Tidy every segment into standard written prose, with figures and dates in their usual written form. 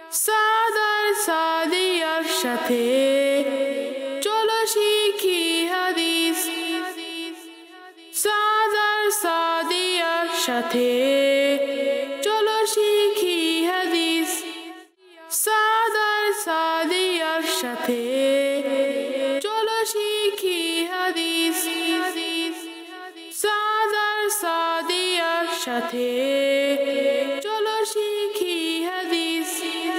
সাদার সাদিয়ার সাথে চলো শিখি হাদিস। সাদার সাদিয়ার সাথে চলো শিখি হাদিস। সাদার সাদিয়ার সাথে চলো শিখি হাদিস। সাদার সাদিয়ার সাথে চলো শিখি হাদিস।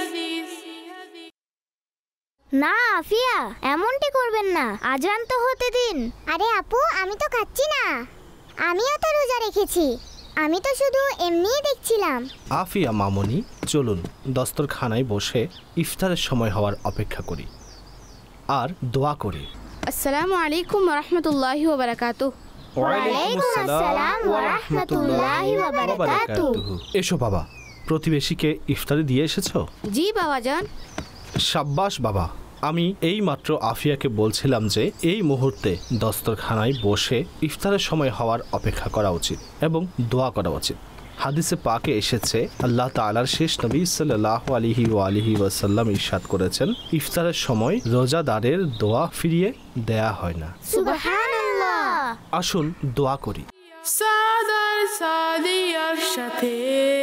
না আফিয়া, এমনটি করবেন না, আজান তো হতে দিন। আরে আপু, আমি তো খাচ্ছি না, আমিও তো রোজা রেখেছি, আমি তো শুধু এমনিই দেখছিলাম। আফিয়া মামনি, চলুন দস্তরখানায় বসে ইফতারের সময় হওয়ার অপেক্ষা করি আর দোয়া করি। আসসালামু আলাইকুম ওয়া রাহমাতুল্লাহি ওয়া বারাকাতুহু। ওয়ালাইকুম আসসালাম ওয়া রাহমাতুল্লাহি ওয়া বারাকাতুহু। এসো বাবা, প্রতিবেশীকে ইফতারি দিয়ে এসেছো? জি বাবাজান। সাব্বাস বাবা। আমি এই মাত্র আফিয়াকে বলছিলাম যে এই মুহূর্তে দস্তরখানায় বসে ইফতারের সময় হওয়ার অপেক্ষা করা উচিত এবং দোয়া করা উচিত। হাদিসে পাকে এসেছে, আল্লাহ তাআলার শেষ নবী সাল্লাল্লাহু আলাইহি ওয়া আলিহি ওয়াসাল্লাম ইরশাদ করেছেন, ইফতারের সময় রোজাদারের দোয়া ফিরিয়ে দেয়া হয় না। সুবহানাল্লাহ। আসুন দোয়া করি। সাদার সাদিয়ার সাথে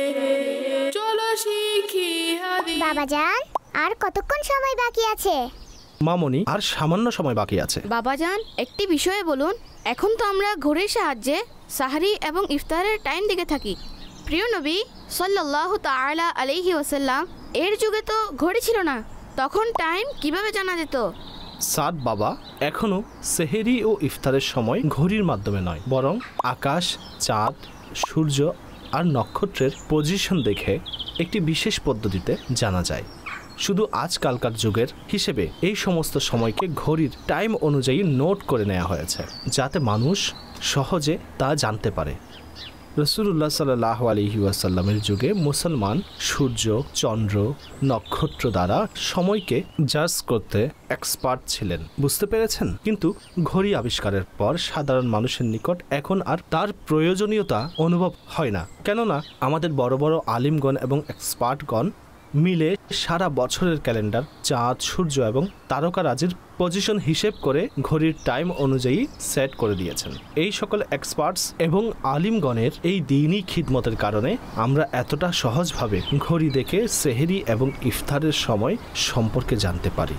চলো শিখি হাদিস। বাবাজান, আর কতক্ষণ সময় বাকি আছে? মামনি, আর সামান্য সময় বাকি আছে। বাবাজান, একটি বিষয়ে বলুন, এখন তো আমরা ঘড়ির সাহায্যে সাহরি এবং ইফতারের টাইম দেখে থাকি। প্রিয় নবী সাল্লাল্লাহু তাআলা আলাইহি ওয়াসাল্লাম এর যুগে তো ঘড়ি ছিল না, তখন টাইম কিভাবে জানা যেত? সাদ বাবা, এখনো সেহেরি ও ইফতারের সময় ঘড়ির মাধ্যমে নয়, বরং আকাশ, চাঁদ, সূর্য আর নক্ষত্রের পজিশন দেখে একটি বিশেষ পদ্ধতিতে জানা যায়। শুধু আজকালকার যুগের হিসেবে এই সমস্ত সময়কে ঘড়ির টাইম অনুযায়ী নোট করে নেওয়া হয়েছে, যাতে মানুষ সহজে তা জানতে পারে। রাসূলুল্লাহ সাল্লাল্লাহু আলাইহি ওয়াসাল্লামের যুগে মুসলমান সূর্য, চন্দ্র, নক্ষত্র দ্বারা সময়কে জাজ করতে এক্সপার্ট ছিলেন, বুঝতে পেরেছেন? কিন্তু ঘড়ি আবিষ্কারের পর সাধারণ মানুষের নিকট এখন আর তার প্রয়োজনীয়তা অনুভব হয় না, কেননা আমাদের বড় বড় আলিমগণ এবং এক্সপার্টগণ মিলে সারা বছরের ক্যালেন্ডার, চাঁদ, সূর্য এবং তারকারাজির পজিশন হিসেব করে ঘড়ির টাইম অনুযায়ী সেট করে দিয়েছেন। এই সকল এক্সপার্টস এবং আলিমগণের এই দ্বীনি খিদমতের কারণে আমরা এতটা সহজভাবে ঘড়ি দেখে সেহরি এবং ইফতারের সময় সম্পর্কে জানতে পারি।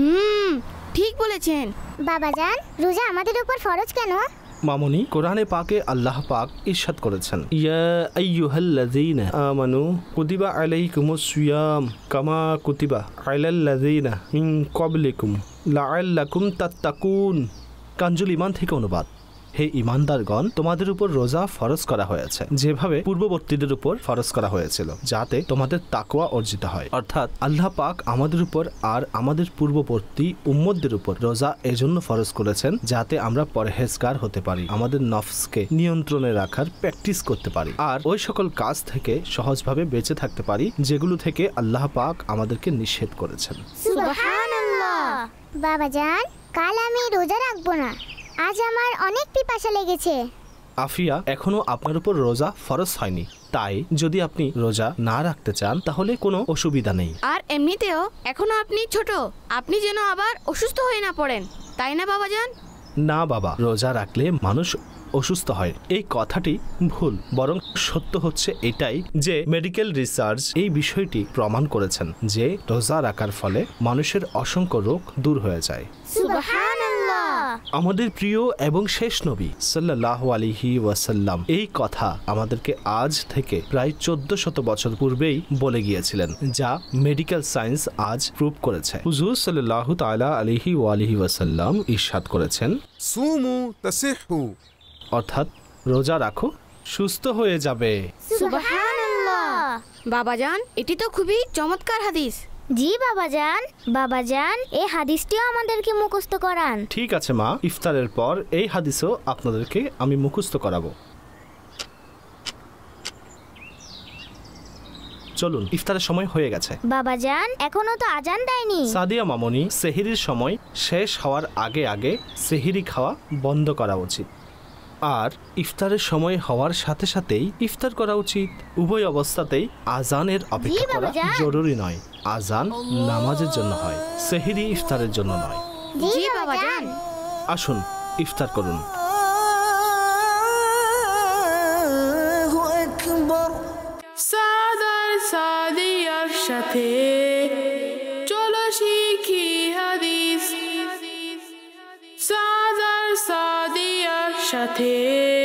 ঠিক বলেছেন। বাবাজান, রোজা আমাদের উপর ফরজ কেন? মামনি, কোরআনে পাকে আল্লাহ পাক ইরশাদ করেছেন, ইয়া আইয়ুহাল্লাযীনা আমানু কুতিবা আলাইকুমুস সিয়াম কামা কুতিবা আলাল্লাযীনা মিন ক্বাবলিকুম লাআল্লাকুম তাত্তাকুন। কানজুল ঈমান থেকে অনুবাদ। হে ঈমানদারগণ, তোমাদের উপর রোজা ফরজ করা হয়েছে যেভাবে পূর্ববর্তীদের উপর ফরজ করা হয়েছিল, যাতে তোমাদের তাকওয়া অর্জিত হয়। অর্থাৎ আল্লাহ পাক আমাদের উপর আর আমাদের পূর্ববর্তী উম্মতদের উপর রোজা এজন্য ফরজ করেছেন যাতে আমরা পরহেজগার হতে পারি, আমাদের নফসকে নিয়ন্ত্রণে রাখার প্র্যাকটিস করতে পারি আর ওই সকল কাজ থেকে সহজভাবে বেঁচে থাকতে পারি যেগুলো থেকে আল্লাহ পাক আমাদেরকে নিষেধ করেছেন। সুবহানাল্লাহ। বাবাজান, কাল আমি রোজা রাখবো না, আজ আমার অনেক পিপাসা লেগেছে। আফিয়া, এখনো আপনার উপর রোজা ফরজ হয়নি, তাই যদি আপনি রোজা না রাখতে চান তাহলে কোনো অসুবিধা নেই। আর এমনিতেও এখনো আপনি ছোট, আপনি যেন আবার অসুস্থ হয়ে না পড়েন, তাই না বাবাজান? না বাবা, রোজা রাখলে মানুষ অসুস্থ হয় এই কথাটি ভুল, বরং সত্য হচ্ছে এটাই যে মেডিকেল রিসার্চ এই বিষয়টি প্রমাণ করেছেন যে রোজা রাখার ফলে মানুষের অসংখ্য রোগ দূর হয়ে যায়। সুবহানাল্লাহ। আমাদের প্রিয় এবং শেষ নবী সাল্লাল্লাহু আলাইহি ওয়াসাল্লাম এই কথা আমাদেরকে আজ থেকে প্রায় 1400 বছর পূর্বেই বলে গিয়েছিলেন, যা মেডিকেল সায়েন্স আজ প্রুভ করেছে। হুজুর সাল্লাল্লাহু তাআলা আলাইহি ওয়া আলিহি ওয়াসাল্লাম ইরশাদ করেছেন, সুমু তাসিহু, অর্থাৎ রোজা রাখো, সুস্থ হয়ে যাবে। সুবহানাল্লাহ। বাবাজান, এটি তো খুবই চমৎকার হাদিস। জি বাবাজান। বাবাজান, এই হাদিসটিও আমাদেরকে মুখস্থ করান। ঠিক আছে মা, ইফতারের পর এই হাদিসও আপনাদেরকে আমি মুখস্থ করাবো। চলুন, ইফতারের সময় হয়ে গেছে। বাবাজান, এখনো তো আজান দেয়নি। সাদিয়া মামনি, সেহরির সময় শেষ হওয়ার আগে আগে সেহরি খাওয়া বন্ধ করা উচিত। আর ইফতারের সময় হওয়ার সাথে সাথেই ইফতার করা উচিত। উভয় অবস্থাতেই আজানের অপেক্ষা করা বাবাজান। জরুরি নয়। আজান নামাজের জন্য হয়, সেহরি ইফতারের জন্য নয়। জি বাবাজান। আসুন ইফতার করুন। সাদার সাদিয়ার সাথে চলো শিখি হাদিস। সাদার সাদিয়ার সাথে